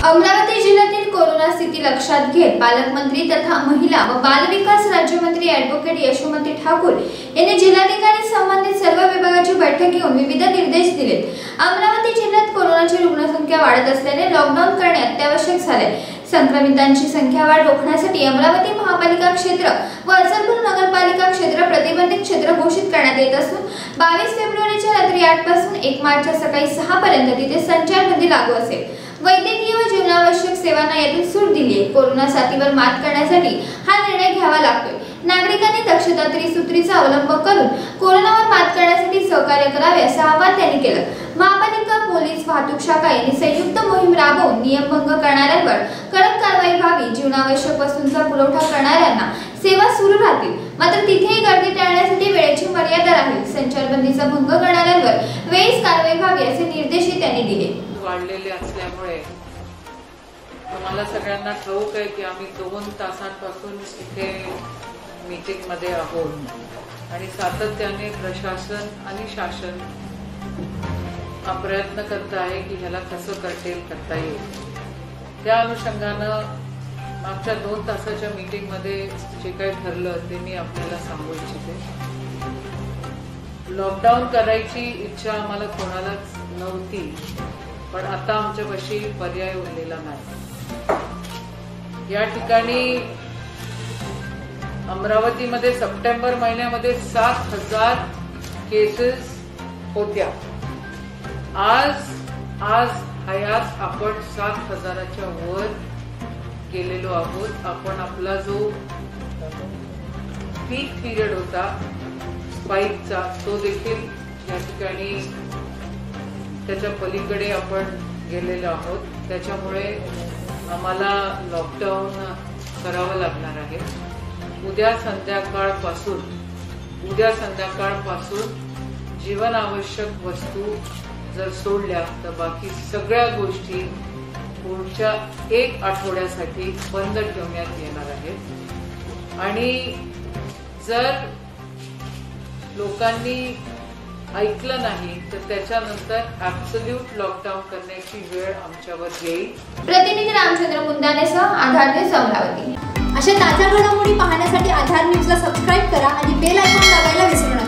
अमरावती जिल्ह्यातील कोरोना स्थिती लक्षात घेत पालकमंत्री तथा महिला व बालविकास राज्यमंत्री ॲडव्होकेट यशोमती ठाकूर यांनी जिल्हाधिकारी संबंधित सर्व विभागाची बैठक घेऊन विविध निर्देश दिले। अमरावती जिल्ह्यात कोरोनाची रुग्णसंख्या वाढत असल्याने लॉकडाऊन करणे अत्यावश्यक झाले। संक्रमितांची संख्या वाढ रोखण्यासाठी अमरावती महापालिका क्षेत्र व अचलपूर नगरपालिका क्षेत्र प्रतिबंधित क्षेत्र घोषित करण्यात येत असून 22 फेब्रुवारीच्या रात्री 8 पासून 1 मार्चच्या सकाळी 6 पर्यंत तिथे संचारबंदी लागू असेल। वैद्यकीय व जीवनावश्यक सेवांना यातून सूट दिली आहे। कोरोना साथीवर मात करण्यासाठी हा निर्णय घ्यावा लागतोय। नागरिकांनी दक्षता त्रिसूत्रीचा अवलंब करून कोरोनावर मात करण्यासाठी सहकार्य करावे असं आवाहन त्यांनी केलं। महापालिका पोलीस वाहतूक शाखा यांनी संयुक्त मोहीम राबवून नियमभंग करणाऱ्यांवर कडक कारवाई व्हावी। जीवनावश्यक वस्तूंचा पुरवठा करणाऱ्यांना सेवा सुरू राहतील, मात्र तिथेही गर्दी टाळण्यासाठी वेळेची मर्यादा राहील। संचारबंदीचा भंग करणाऱ्यांवर वेळीच कारवाई व्हावी असे निर्देशही त्यांनी दिले। वाढलेले असल्यामुळे तुम्हाला सगळ्यांना ठाऊक आहे की आम्ही 2 तासांपासून इथे मीटिंग मध्ये आहोत आणि सातत्याने प्रशासन आणि शासन हा प्रयत्न करत आहे की ह्याला कसं करता येईल। त्या अनुषंगानं मागच्या 2 तासाच्या मीटिंग मध्ये जे काही ठरलं ते मी आपल्याला सांगू इच्छिते। लॉकडाऊन करायची इच्छा आम्हाला कोणालाच नव्हती, पण आता आमच्यापाशी पर्याय उरलेला नाही। या ठिकाणी अमरावतीमध्ये सप्टेंबर महिन्यामध्ये 7,000 केसेस होत्या। आज हयात आपण 7,000च्या वर गेलेलो आहोत। आपण आपला जो पीक पिरियड होता स्पाइकचा तो देखील या ठिकाणी त्याच्या पलीकडे आपण गेलेलो आहोत। त्याच्यामुळे आम्हाला लॉकडाऊन करावं लागणार आहे। उद्या संध्याकाळपासून जीवनावश्यक वस्तू जर सोडल्या तर बाकी सगळ्या गोष्टी पुढच्या 1 आठवड्यासाठी बंद ठेवण्यात येणार आहेत। आणि जर लोकांनी ऐकलं नाही तर त्याच्यानंतर ॲब्सोल्यूट लॉकडाऊन करण्याची वेळ आमच्यावर येईल। प्रतिनिधी रामचंद्र मुंदानेसह आधार न्यूज अमरावती। अशा ताज्या घडामोडी पाहण्यासाठी आधार न्यूजला सबस्क्राईब करा आणि बेल आयकॉन दाबायला विसरू नका।